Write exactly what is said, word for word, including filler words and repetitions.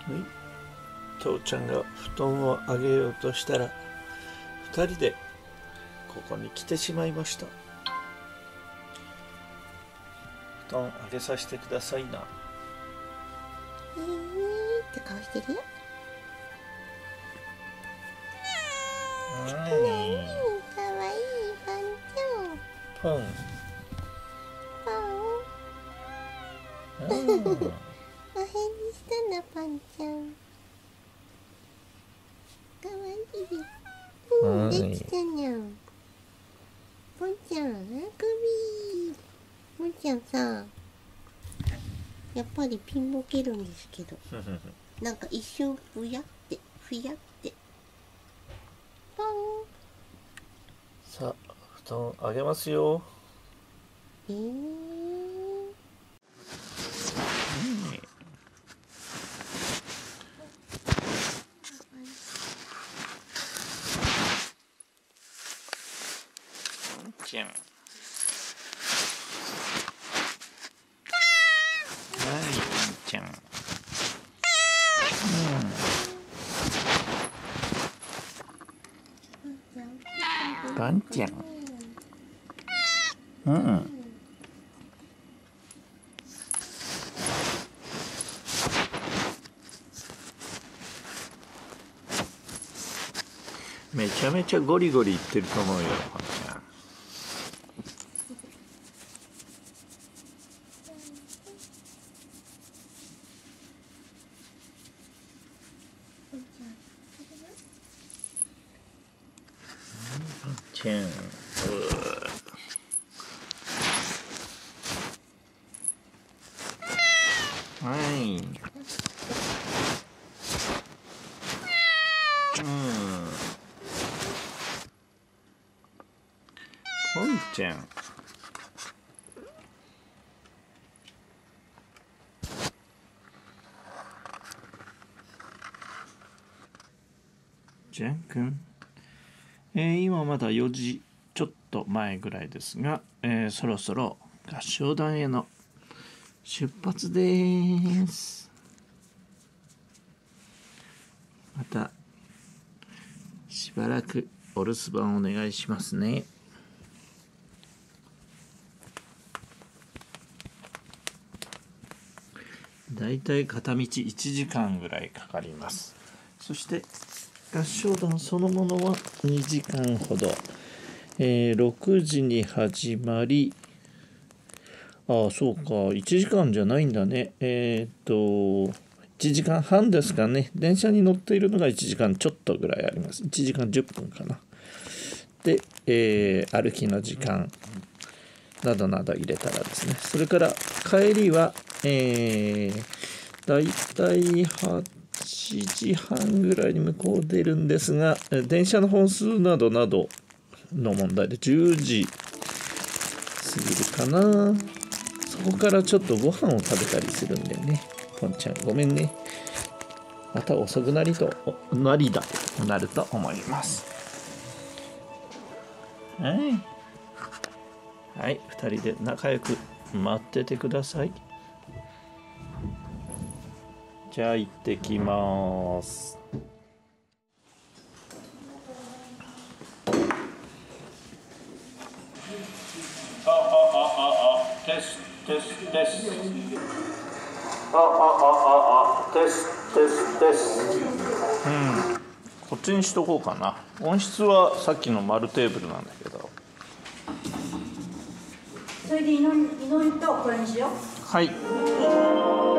父ちゃんが布団をあげようとしたら二人でここに来てしまいました。布団あげさせてくださいな。 えーって顔してるよ。 はい、 かわいいパンちゃん。 パンパン。おへんにしたなパンちゃん。かわいい。うん、できたにゃん。ポンちゃん、あくび。ポンちゃんさ、やっぱりピンボケるんですけど、なんか一瞬ふやってふやってポン。 さあ布団あげますよ。 えー、 ちゃん。はい、ちゃん。うん。パンちゃん。うん。めちゃめちゃゴリゴリいってると思うよ、パンちゃん。ちゃん。はい。うん。ポンちゃん。ジャン君。えー、今まだよじちょっと前ぐらいですが、えー、そろそろ合唱団への出発です。またしばらくお留守番お願いしますね。だいたい片道いちじかんぐらいかかります。そして合唱団そのものはにじかんほど、えー、ろくじに始まり、ああそうかいちじかんじゃないんだね。えー、っといちじかんはんですかね。電車に乗っているのがいちじかんちょっとぐらいあります。いちじかんじゅっぷんかな。で、えー、歩きの時間などなど入れたらですね、それから帰りは、えー、だいたいはちじはんぐらいに向こう出るんですが、電車の本数などなどの問題でじゅうじ過ぎるかな。そこからちょっとご飯を食べたりするんでね。ポンちゃんごめんね。また遅くなりとなりだなると思います。はい、はい、ふたりで仲良く待っててください。じゃあ行ってきます。あああああテステステスあああああテステステス。うん、こっちにしとこうかな。音質はさっきの丸テーブルなんだけど。 それで祈りとこれにしよう。 はい。